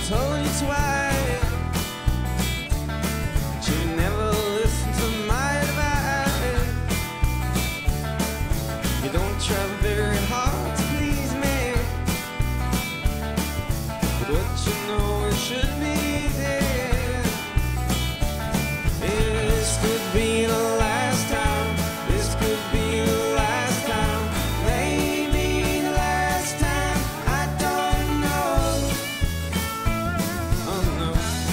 told you twice, but you never listen to my advice. You don't try very hard to please me, but what you know it should be easy. This could be the last time. This could be the last time. Maybe the last time. I don't know. Oh no.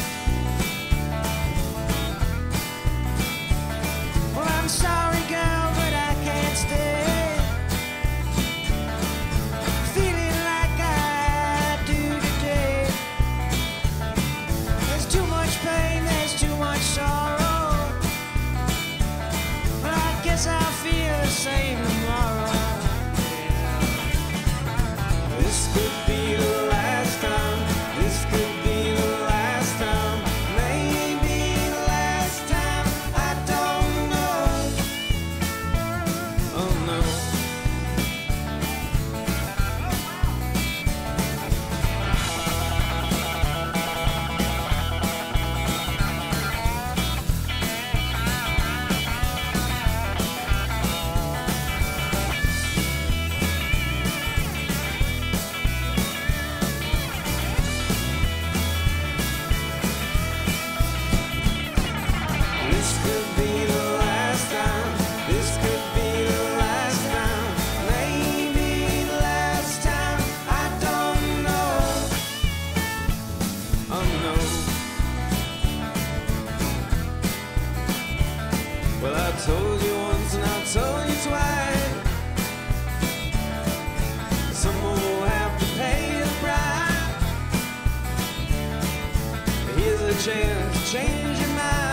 Well, I'm sorry, girl, but I can't stay. Feeling like I do today. There's too much pain, there's too much sorrow. But I guess I'll feel the same tomorrow. This could be the last time. This could be the last time. Maybe the last time. I don't know. Oh no. This could be the last time. This could be the last time. Maybe the last time. I don't know. Oh no. Well, I told you once and I told you twice. Someone will have to pay the price. Here's a chance to change your mind.